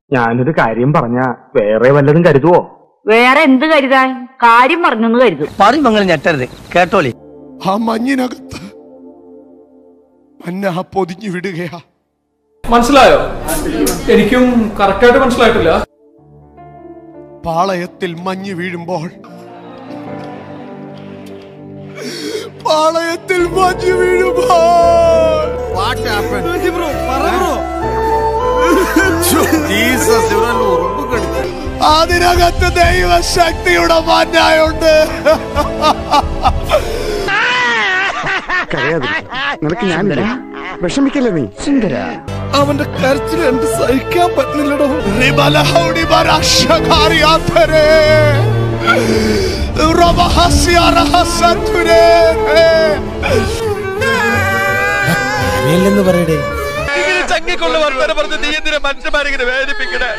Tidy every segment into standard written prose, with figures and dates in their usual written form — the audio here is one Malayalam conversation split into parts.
ഞാനൊരു കാര്യം പറഞ്ഞ വേറെ വല്ലതും കരുതുവോ? വേറെ എന്ത് കരുതാൻ? കാര്യം പറഞ്ഞൊന്ന് കരുതും. പറയുമ്പോൾ ഞെട്ടരുത്, കേട്ടോളി. ആ മഞ്ഞിനകത്ത് മഞ്ഞ പൊതിഞ്ഞു വിടുകയാ. മനസ്സിലായോ? എനിക്കും കറക്റ്റായിട്ട് മനസ്സിലായിട്ടില്ല. പാളയത്തിൽ മഞ്ഞ് വീഴുമ്പോൾ, പാളയത്തിൽ മഞ്ഞ് വീഴുമ്പോൾ അതിനകത്ത് ദൈവശക്തിയുടെ മഞ്ഞായുണ്ട്. നിനക്ക് ഞാനില്ല, വിഷമിക്കല്ലേ നീ. സുന്ദര, അവന്റെ കരച്ചിൽ എന്ത് സഹിക്കാൻ പറ്റുന്നില്ലടോ. ന്ന് പറയടേ. മനുഷ്യന്മാരെ വേദനിപ്പിക്കണേ.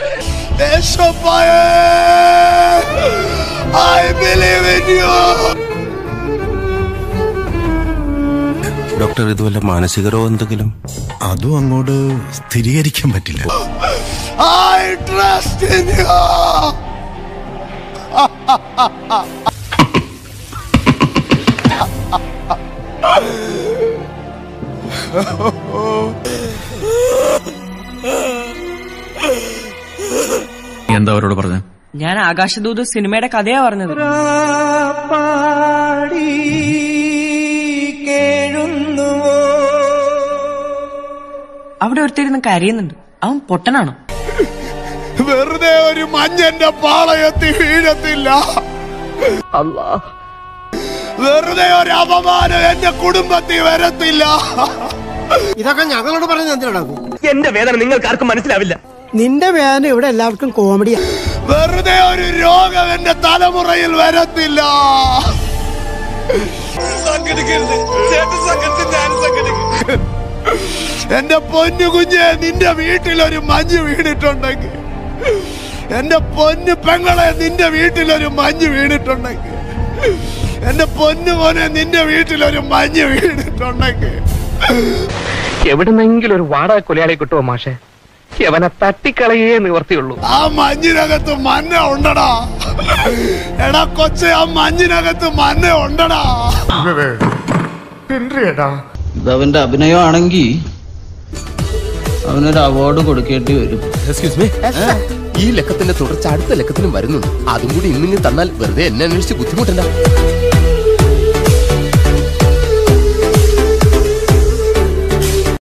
ഡോക്ടർ, ഇതുവല്ല മാനസിക രോഗം എന്തെങ്കിലും? അതും അങ്ങോട്ട് സ്ഥിരീകരിക്കാൻ പറ്റില്ല. I trust in you. എന്താ അവരോട് പറഞ്ഞ? ഞാൻ ആകാശദൂത് സിനിമയുടെ കഥയാ പറഞ്ഞത്. അവിടെ ഒരുത്തിരുന്ന് കരയുന്നുണ്ട്. അവൻ പൊട്ടനാണോ? വെറുതെ ഒരു മഞ്ഞന്റെ പാളയത്തിൽ വീഴത്തില്ല. വെറുതെ ഒരു അപമാനം എന്റെ കുടുംബത്തിൽ വരത്തില്ല. ഇതൊക്കെ ഞങ്ങളോട് പറഞ്ഞ എന്തിനാ? എന്റെ വേദന നിങ്ങൾക്ക് ആർക്കും മനസ്സിലാവില്ല. നിന്റെ വേദന ഇവിടെ എല്ലാവർക്കും കോമഡിയാ. വെറുതെ ഒരു രോഗം എന്റെ തലമുറയിൽ വരത്തില്ല. എന്റെ പൊന്നു കുഞ്ഞെ, നിന്റെ വീട്ടിലൊരു മഞ്ഞ് വീണിട്ടുണ്ടെങ്കിൽ, എന്റെ പൊന്നു പെങ്ങളെ, നിന്റെ വീട്ടിലൊരു മഞ്ഞ് വീണിട്ടുണ്ടെങ്കിൽ, എന്റെ പൊന്നു മോനെ, നിന്റെ വീട്ടിലൊരു മഞ്ഞ് വീണിട്ടുണ്ടെങ്കിൽ, എവിടുന്നെങ്കിലും ഒരു വാടക കൊലയാളെ കിട്ടുമോ മാഷെ? അവനെ തട്ടിക്കളയേ നിവർത്തിയുള്ളൂ. ആ മഞ്ഞിനകത്ത് മഞ്ഞ ഉണ്ടടാ. എടാ കൊച്ചെ, ആ മഞ്ഞിനകത്ത് മഞ്ഞ ഉണ്ടടാ. ഇതവന്റെ അഭിനയമാണെങ്കിൽ അവനൊരു അവാർഡ് കൊടുക്കേണ്ടി വരും. ഈ ലക്കത്തിന്റെ തുടർച്ച അടുത്ത ലക്കത്തിനും വരുന്നുണ്ട്. അതും കൂടി ഇന്നിങ്ങ് തന്നാൽ വെറുതെ എന്നെ അന്വേഷിച്ച് ബുദ്ധിമുട്ടണ്ട.